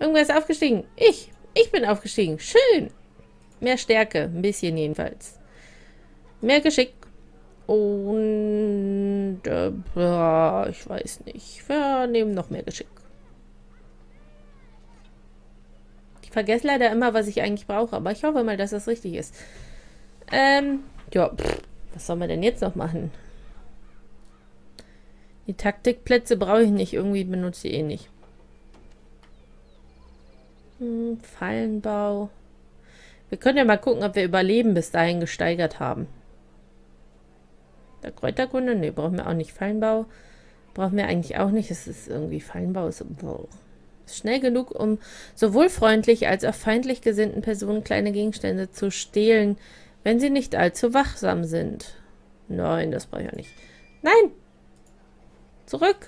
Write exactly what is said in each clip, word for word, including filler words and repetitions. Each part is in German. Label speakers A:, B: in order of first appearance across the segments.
A: Irgendwer ist aufgestiegen. Ich. Ich bin aufgestiegen. Schön. Mehr Stärke. Ein bisschen jedenfalls. Mehr Geschick. Und äh, ja, ich weiß nicht. Wir nehmen noch mehr Geschick. Ich vergesse leider immer, was ich eigentlich brauche, aber ich hoffe mal, dass das richtig ist. Ähm, ja, pff, was soll man denn jetzt noch machen? Die Taktikplätze brauche ich nicht. Irgendwie benutze ich eh nicht. Hm, Fallenbau. Wir können ja mal gucken, ob wir Überleben bis dahin gesteigert haben. Der Kräuterkunde? Ne, brauchen wir auch nicht. Fallenbau brauchen wir eigentlich auch nicht. Es ist irgendwie Fallenbau. Ist, wow. ist schnell genug, um sowohl freundlich als auch feindlich gesinnten Personen kleine Gegenstände zu stehlen, wenn sie nicht allzu wachsam sind. Nein, das brauche ich auch nicht. Nein! Zurück!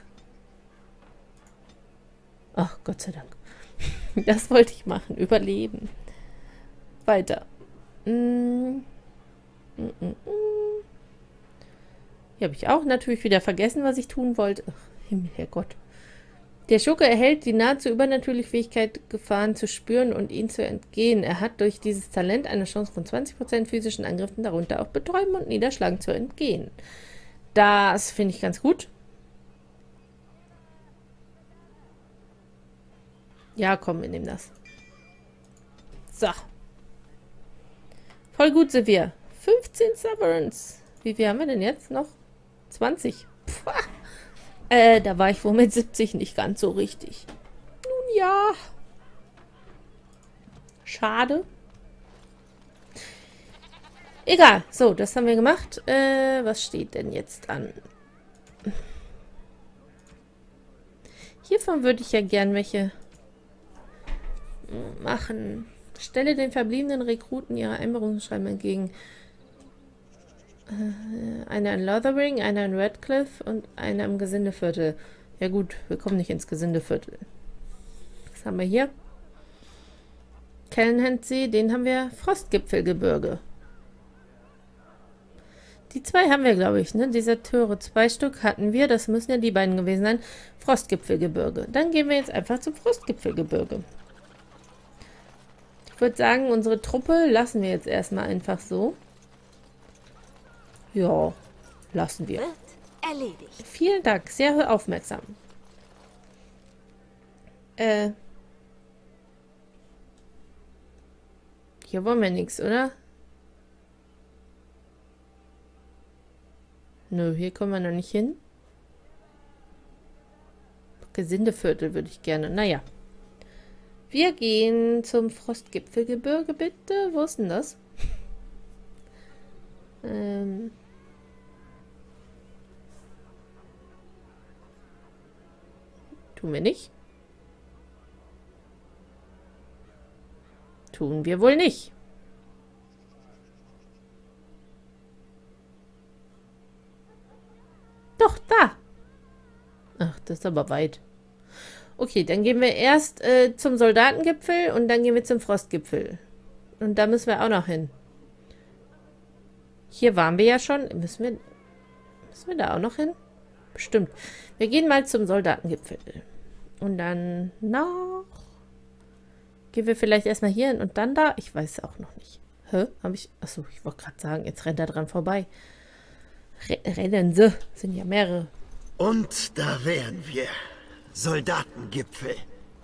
A: Ach, Gott sei Dank. Das wollte ich machen. Überleben. Weiter. Mm. Mm -mm -mm. Hier habe ich auch natürlich wieder vergessen, was ich tun wollte. Ach, Himmel, Herrgott. Der Schurke erhält die nahezu übernatürliche Fähigkeit, Gefahren zu spüren und ihnen zu entgehen. Er hat durch dieses Talent eine Chance von zwanzig Prozent physischen Angriffen, darunter auch Betäuben und Niederschlagen, zu entgehen. Das finde ich ganz gut. Ja, komm, wir nehmen das. So. Voll gut sind wir. fünfzehn Sovereigns. Wie viel haben wir denn jetzt noch? zwanzig. Puh. Äh, da war ich wohl mit siebzig nicht ganz so richtig. Nun ja. Schade. Egal. So, das haben wir gemacht. Äh, was steht denn jetzt an? Hiervon würde ich ja gern welche machen. Stelle den verbliebenen Rekruten ihre Einberufungsschreiben entgegen. Äh, einer in Lothering, einer in Redcliffe und einer im Gesindeviertel. Ja gut, wir kommen nicht ins Gesindeviertel. Was haben wir hier? Kellenhandsee, den haben wir. Frostgipfelgebirge. Die zwei haben wir, glaube ich, ne? Deserteure. Zwei Stück hatten wir. Das müssen ja die beiden gewesen sein. Frostgipfelgebirge. Dann gehen wir jetzt einfach zum Frostgipfelgebirge. Ich würde sagen, unsere Truppe lassen wir jetzt erstmal einfach so. Ja, lassen wir.
B: Wird erledigt.
A: Vielen Dank, sehr aufmerksam. Äh. Hier wollen wir nichts, oder? Nö, hier kommen wir noch nicht hin. Gesindeviertel würde ich gerne. Naja. Wir gehen zum Frostgipfelgebirge, bitte. Wo ist denn das? ähm. Tun wir nicht? Tun wir wohl nicht. Doch, da. Ach, das ist aber weit. Okay, dann gehen wir erst äh, zum Soldatengipfel und dann gehen wir zum Frostgipfel. Und da müssen wir auch noch hin. Hier waren wir ja schon. Müssen wir, müssen wir da auch noch hin? Bestimmt. Wir gehen mal zum Soldatengipfel. Und dann noch. Gehen wir vielleicht erstmal hier hin und dann da? Ich weiß auch noch nicht. Hä? Habe ich. Achso, ich wollte gerade sagen, jetzt rennt er dran vorbei. Re rennen sie. Sind ja mehrere.
C: Und da wären wir. Soldatengipfel.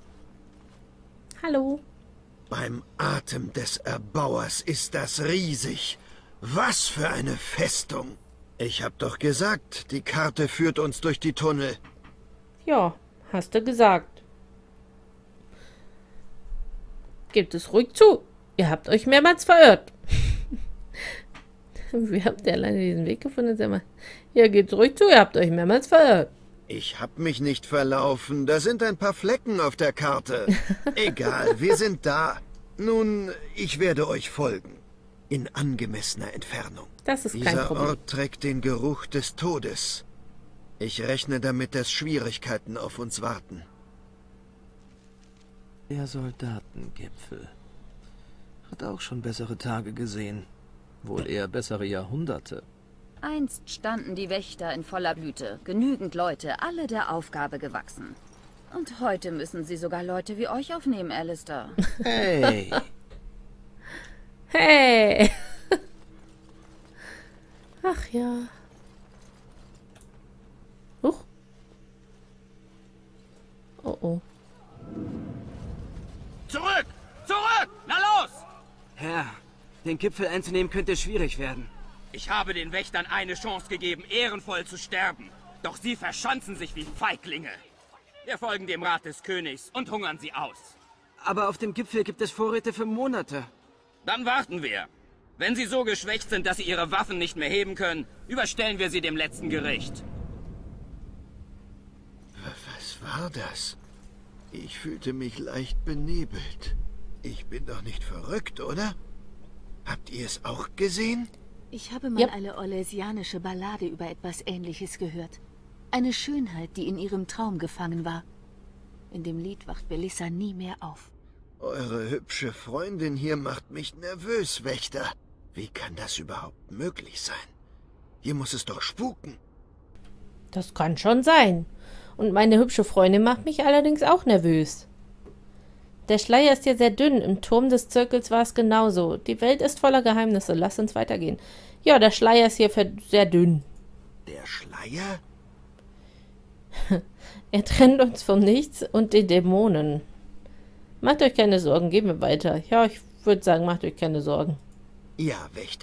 A: Hallo.
C: Beim Atem des Erbauers ist das riesig. Was für eine Festung. Ich hab doch gesagt, die Karte führt uns durch die Tunnel.
A: Ja, hast du gesagt. Gebt es ruhig zu. Ihr habt euch mehrmals verirrt. Wie habt ihr alleine diesen Weg gefunden? Sag mal. Ja, gebt ruhig zu. Ihr habt euch mehrmals verirrt.
C: Ich hab mich nicht verlaufen. Da sind ein paar Flecken auf der Karte. Egal, wir sind da. Nun, ich werde euch folgen. In angemessener Entfernung.
A: Das ist kein
C: Dieser
A: Problem.
C: Ort trägt den Geruch des Todes. Ich rechne damit, dass Schwierigkeiten auf uns warten.
D: Der Soldatengipfel. Hat auch schon bessere Tage gesehen. Wohl eher bessere Jahrhunderte.
B: Einst standen die Wächter in voller Blüte. Genügend Leute, alle der Aufgabe gewachsen. Und heute müssen sie sogar Leute wie euch aufnehmen, Alistair.
D: Hey.
A: Hey! Ach ja. Huch. Oh oh.
E: Zurück! Zurück! Na los!
F: Herr, den Gipfel einzunehmen könnte schwierig werden.
E: Ich habe den Wächtern eine Chance gegeben, ehrenvoll zu sterben. Doch sie verschanzen sich wie Feiglinge. Wir folgen dem Rat des Königs und hungern sie aus.
F: Aber auf dem Gipfel gibt es Vorräte für Monate.
E: Dann warten wir. Wenn sie so geschwächt sind, dass sie ihre Waffen nicht mehr heben können, überstellen wir sie dem letzten Gericht.
C: Was war das? Ich fühlte mich leicht benebelt. Ich bin doch nicht verrückt, oder? Habt ihr es auch gesehen?
B: Ich habe mal
A: Yep.
B: eine orlesianische Ballade über etwas Ähnliches gehört. Eine Schönheit, die in ihrem Traum gefangen war. In dem Lied wacht Belissa nie mehr auf.
C: Eure hübsche Freundin hier macht mich nervös, Wächter. Wie kann das überhaupt möglich sein? Hier muss es doch spuken.
A: Das kann schon sein. Und meine hübsche Freundin macht mich allerdings auch nervös. Der Schleier ist hier sehr dünn. Im Turm des Zirkels war es genauso. Die Welt ist voller Geheimnisse. Lass uns weitergehen. Ja, der Schleier ist hier sehr dünn.
C: Der Schleier?
A: Er trennt uns vom Nichts und den Dämonen. Macht euch keine Sorgen, gehen wir weiter. Ja, ich würde sagen, macht euch keine Sorgen.
C: Ja, Wächter.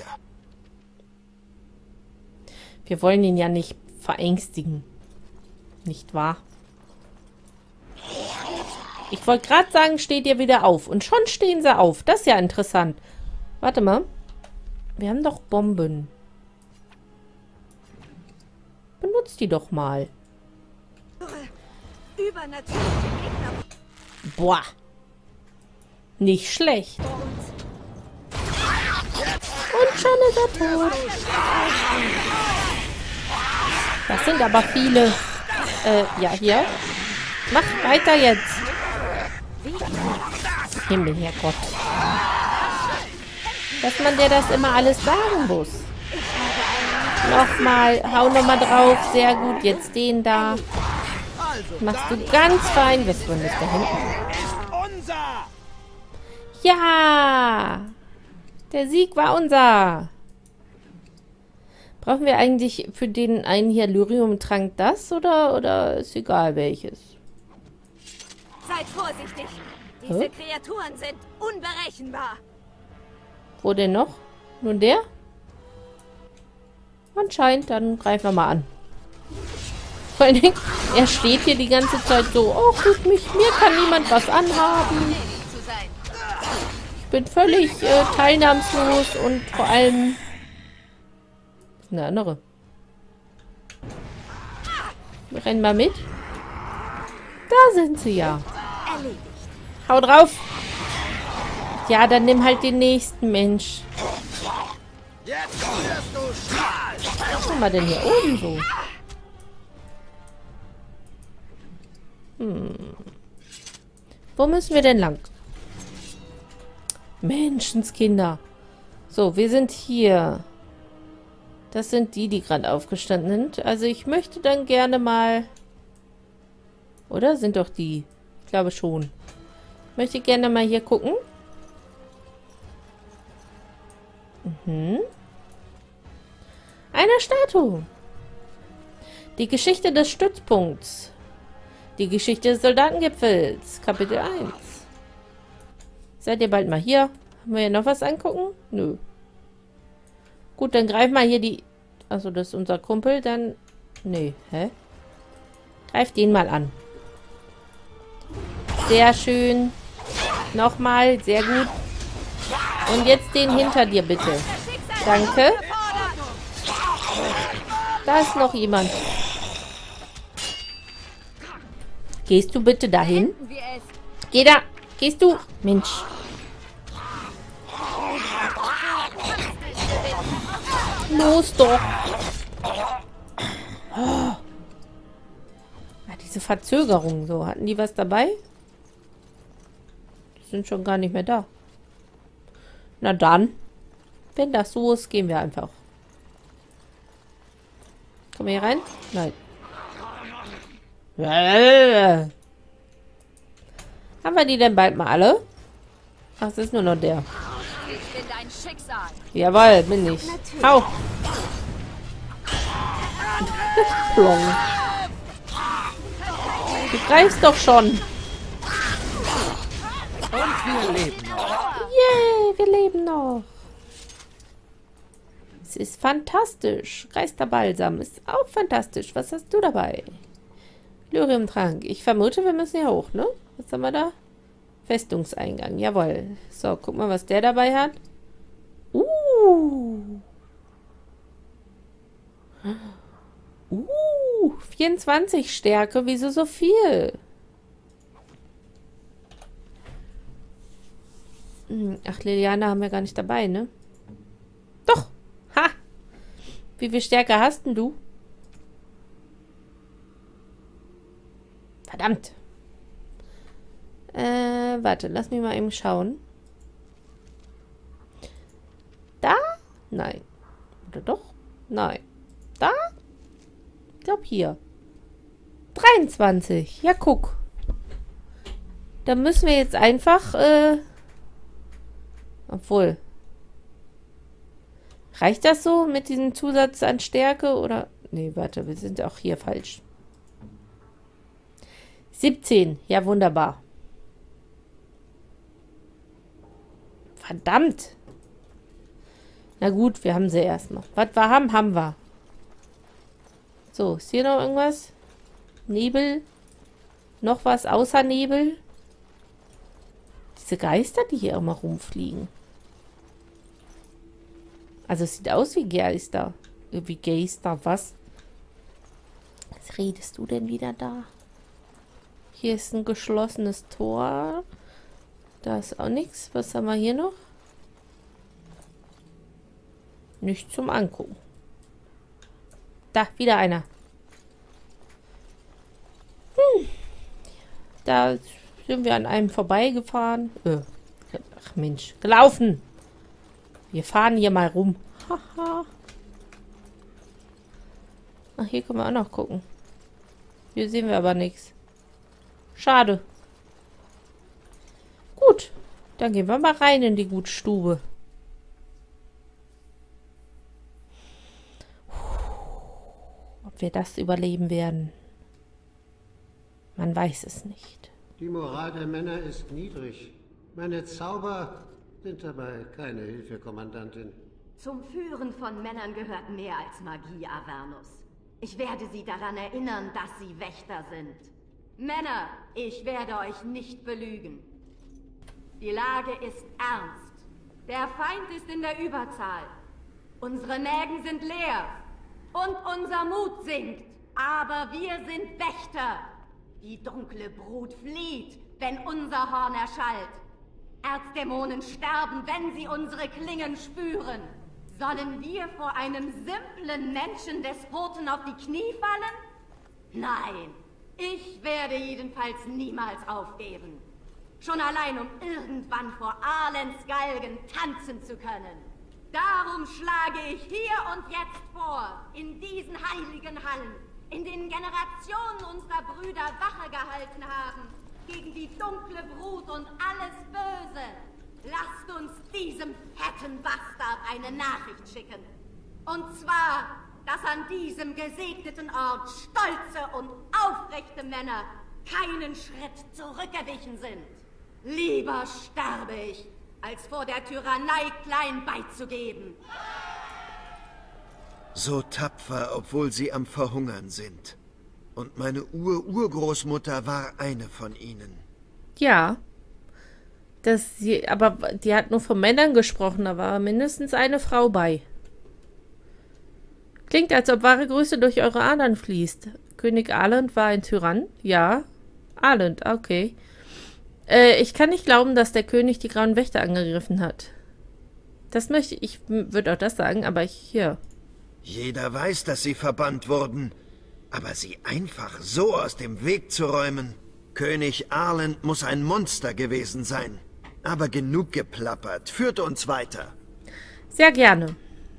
A: Wir wollen ihn ja nicht verängstigen. Nicht wahr? Ich wollte gerade sagen, steht ihr wieder auf. Und schon stehen sie auf. Das ist ja interessant. Warte mal. Wir haben doch Bomben. Benutzt die doch mal. Boah. Nicht schlecht. Und schon ist er tot. Das sind aber viele. Äh, ja, hier. Mach weiter jetzt. Himmel, Herrgott. Dass man dir das immer alles sagen muss. Nochmal, hau nochmal drauf. Sehr gut, jetzt den da. Machst du ganz fein. Was war das da hinten? Ja! Der Sieg war unser. Brauchen wir eigentlich für den einen hier Lyrium-Trank das oder, oder ist egal welches?
G: Seid vorsichtig. Diese Hä? Kreaturen sind unberechenbar.
A: Wo denn noch? Nun der? Anscheinend, dann greifen wir mal an. Vor allen Dingen, er steht hier die ganze Zeit so, oh, guck mich, mir kann niemand was anhaben. Ich bin völlig äh, teilnahmslos und vor allem... Eine andere. Wir rennen mal mit. Da sind sie ja. Hau drauf. Ja, dann nimm halt den nächsten, Mensch. Was haben wir denn hier oben so? Hm. Wo müssen wir denn lang? Menschenskinder. So, wir sind hier. Das sind die, die gerade aufgestanden sind. Also ich möchte dann gerne mal... Oder? Sind doch die. Ich glaube schon. Ich möchte gerne mal hier gucken. Mhm. Eine Statue. Die Geschichte des Stützpunkts. Die Geschichte des Soldatengipfels. Kapitel eins. Seid ihr bald mal hier? Haben wir hier noch was angucken? Nö. Gut, dann greif mal hier die... Also das ist unser Kumpel, dann... Nee, hä? Greif den mal an. Sehr schön. Nochmal, sehr gut. Und jetzt den hinter dir, bitte. Danke. Da ist noch jemand. Gehst du bitte dahin? Geh da. Gehst du? Mensch. Los doch. Oh. Ja, diese Verzögerung. So, hatten die was dabei? Die sind schon gar nicht mehr da. Na dann. Wenn das so ist, gehen wir einfach. Kommen wir hier rein? Nein. Haben wir die denn bald mal alle? Ach, es ist nur noch der.
G: Ich bin dein Schicksal.
A: Jawohl, bin ich. Hau! Plong. Du greifst doch schon.
D: Und wir leben noch.
A: Yay, wir leben noch. Es ist fantastisch. Geisterbalsam ist auch fantastisch. Was hast du dabei? Lyriumtrank. Ich vermute, wir müssen hier hoch, ne? Was haben wir da? Festungseingang. Jawohl. So, guck mal, was der dabei hat. Uh. Uh. vierundzwanzig Stärke. Wieso so viel? Ach, Liliana haben wir gar nicht dabei, ne? Doch. Ha. Wie viel Stärke hast denn du? Verdammt. Äh, warte, lass mich mal eben schauen. Da? Nein. Oder doch? Nein. Da? Ich glaube hier. dreiundzwanzig. Ja, guck. Da müssen wir jetzt einfach, äh... Obwohl. Reicht das so mit diesem Zusatz an Stärke? Oder... Nee, warte, wir sind auch hier falsch. siebzehn. Ja, wunderbar. Verdammt. Na gut, wir haben sie erstmal. Was wir haben, haben wir. So, ist hier noch irgendwas? Nebel? Noch was außer Nebel? Diese Geister, die hier immer rumfliegen. Also es sieht aus wie Geister. Wie Geister, was? Was redest du denn wieder da? Hier ist ein geschlossenes Tor. Da ist auch nichts. Was haben wir hier noch? Nichts zum Angucken. Da, wieder einer. Hm. Da sind wir an einem vorbeigefahren. Äh, ach Mensch, gelaufen. Wir fahren hier mal rum. Haha. Ach, hier können wir auch noch gucken. Hier sehen wir aber nichts. Schade. Gut, dann gehen wir mal rein in die Gutstube. Ob wir das überleben werden, man weiß es nicht.
H: Die Moral der Männer ist niedrig. Meine Zauber sind dabei keine Hilfe, Kommandantin.
I: Zum Führen von Männern gehört mehr als Magie, Avernus. Ich werde Sie daran erinnern, dass Sie Wächter sind. Männer, ich werde euch nicht belügen. Die Lage ist ernst. Der Feind ist in der Überzahl. Unsere Mägen sind leer. Und unser Mut sinkt. Aber wir sind Wächter. Die dunkle Brut flieht, wenn unser Horn erschallt. Erzdämonen sterben, wenn sie unsere Klingen spüren. Sollen wir vor einem simplen Menschendespoten auf die Knie fallen? Nein, ich werde jedenfalls niemals aufgeben. Schon allein, um irgendwann vor Arlens Galgen tanzen zu können. Darum schlage ich hier und jetzt vor, in diesen heiligen Hallen, in denen Generationen unserer Brüder Wache gehalten haben, gegen die dunkle Brut und alles Böse. Lasst uns diesem fetten Bastard eine Nachricht schicken. Und zwar, dass an diesem gesegneten Ort stolze und aufrechte Männer keinen Schritt zurückgewichen sind. Lieber sterbe ich, als vor der Tyrannei klein beizugeben.
C: So tapfer, obwohl sie am Verhungern sind. Und meine Ur-Urgroßmutter war eine von ihnen.
A: Ja. Das sie, aber die hat nur von Männern gesprochen, da war mindestens eine Frau bei. Klingt, als ob wahre Größe durch eure Adern fließt. König Arlent war ein Tyrann? Ja. Arlent, okay. Äh, ich kann nicht glauben, dass der König die Grauen Wächter angegriffen hat. Das möchte ich, würde auch das sagen, aber ich, hier.
C: Jeder weiß, dass sie verbannt wurden. Aber sie einfach so aus dem Weg zu räumen. König Arlent muss ein Monster gewesen sein. Aber genug geplappert. Führt uns weiter.
A: Sehr gerne.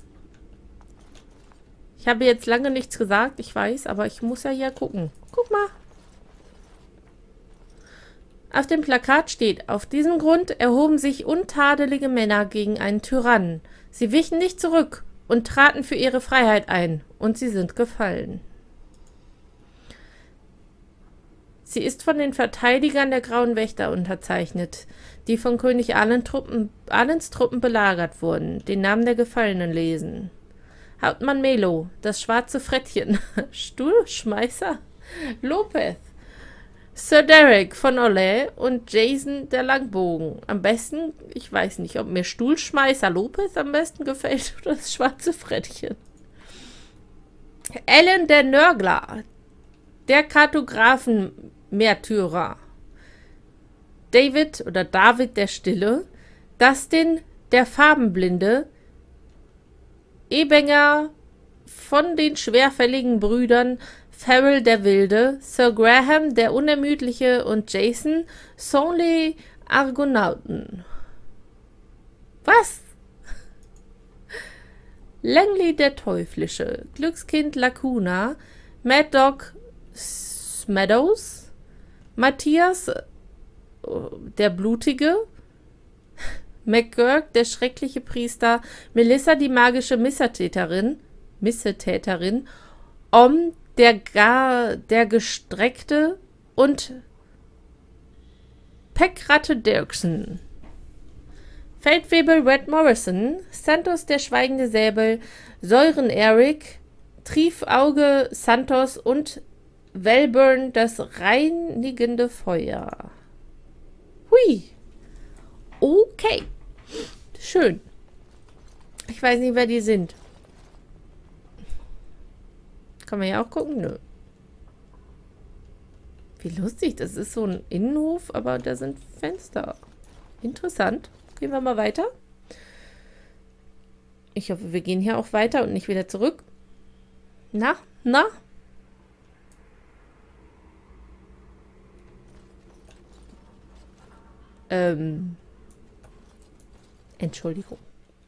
A: Ich habe jetzt lange nichts gesagt, ich weiß, aber ich muss ja hier gucken. Guck mal. Auf dem Plakat steht, auf diesem Grund erhoben sich untadelige Männer gegen einen Tyrannen. Sie wichen nicht zurück und traten für ihre Freiheit ein, und sie sind gefallen. Sie ist von den Verteidigern der Grauen Wächter unterzeichnet, die von König Arlen Truppen, Arlens Truppen belagert wurden, den Namen der Gefallenen lesen. Hauptmann Melo, das schwarze Frettchen, Stuhlschmeißer, Lopez, Sir Derek von Olay und Jason der Langbogen. Am besten, ich weiß nicht, ob mir Stuhlschmeißer Lopez am besten gefällt oder das schwarze Frettchen. Alan der Nörgler, der Kartographen-Märtyrer. David oder David der Stille, Dustin der Farbenblinde, Ebenger von den schwerfälligen Brüdern, Farrell der Wilde, Sir Graham der Unermüdliche und Jason Sonley Argonauten. Was? Langley der Teuflische, Glückskind Lacuna, Mad Dog Meadows, Matthias der Blutige, McGurk der schreckliche Priester, Melissa die magische Missetäterin, Missetäterin, Om der gar der Gestreckte und Peckratte Dirksen. Feldwebel Red Morrison, Santos der schweigende Säbel, Säuren Eric, Triefauge Santos und Wellburn das reinigende Feuer. Hui. Okay. Schön. Ich weiß nicht, wer die sind. Kann man ja auch gucken. Nö. Wie lustig. Das ist so ein Innenhof, aber da sind Fenster. Interessant. Gehen wir mal weiter. Ich hoffe, wir gehen hier auch weiter und nicht wieder zurück. Na? Na? Ähm. Entschuldigung.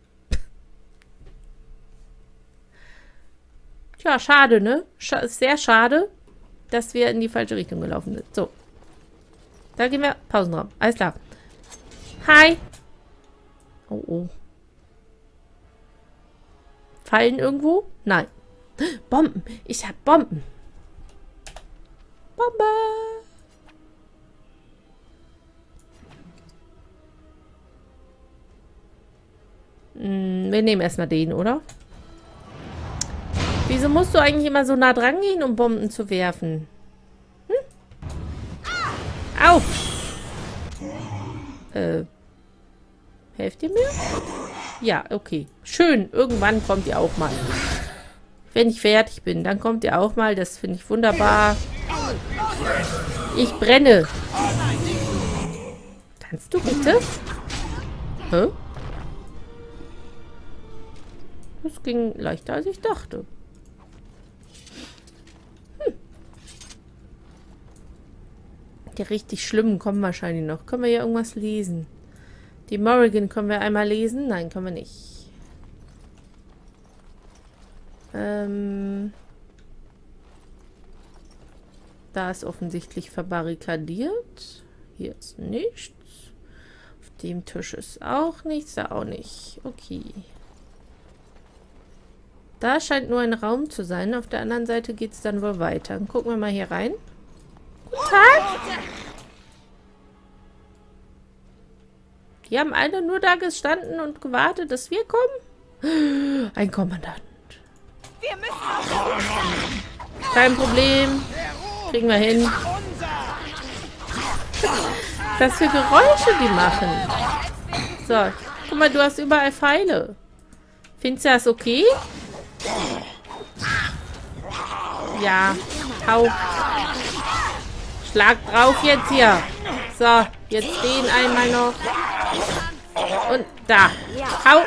A: Tja, schade, ne? Sch- sehr schade, dass wir in die falsche Richtung gelaufen sind. So. Da gehen wir. Pausenraum. Alles klar. Hi. Oh, oh. Fallen irgendwo? Nein. Bomben. Ich hab Bomben. Bombe. Wir nehmen erstmal den, oder? Wieso musst du eigentlich immer so nah dran gehen, um Bomben zu werfen? Hm? Au! Äh. Helft ihr mir? Ja, okay. Schön. Irgendwann kommt ihr auch mal. Wenn ich fertig bin, dann kommt ihr auch mal. Das finde ich wunderbar. Ich brenne. Kannst du bitte? Hä? Das ging leichter, als ich dachte. Hm. Die richtig schlimmen kommen wahrscheinlich noch. Können wir hier irgendwas lesen? Die Morrigan können wir einmal lesen? Nein, können wir nicht. Ähm... Da ist offensichtlich verbarrikadiert. Hier ist nichts. Auf dem Tisch ist auch nichts. Da auch nicht. Okay. Da scheint nur ein Raum zu sein. Auf der anderen Seite geht es dann wohl weiter. Dann gucken wir mal hier rein. Guten Tag! Die haben alle nur da gestanden und gewartet, dass wir kommen. Ein Kommandant.
G: Wir müssen
A: Kein Problem. Kriegen wir hin. Was für Geräusche die machen. So, guck mal, du hast überall Pfeile. Findest du das okay? Ja, hau. Schlag drauf jetzt hier. So, jetzt den einmal noch. Und da. Hau.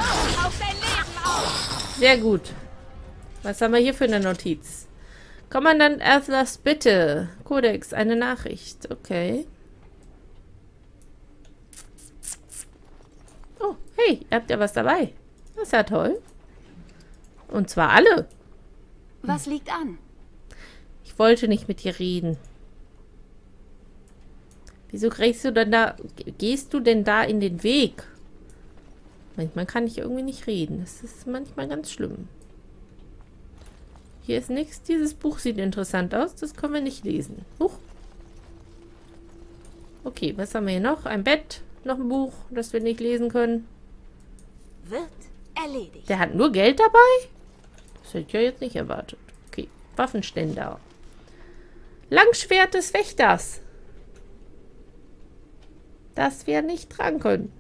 A: Sehr gut. Was haben wir hier für eine Notiz? Kommandant Atlas, bitte. Kodex, eine Nachricht. Okay. Oh, hey, ihr habt ja was dabei. Das ist ja toll. Und zwar alle.
B: Was liegt an?
A: Ich wollte nicht mit dir reden. Wieso gehst du denn da, gehst du denn da in den Weg? Manchmal kann ich irgendwie nicht reden. Das ist manchmal ganz schlimm. Hier ist nichts. Dieses Buch sieht interessant aus. Das können wir nicht lesen. Huch. Okay, was haben wir hier noch? Ein Bett. Noch ein Buch, das wir nicht lesen können.
B: Wird erledigt.
A: Der hat nur Geld dabei? Das hätte ich ja jetzt nicht erwartet. Okay, Waffenständer. Langschwert des Wächters. Das wir nicht tragen können.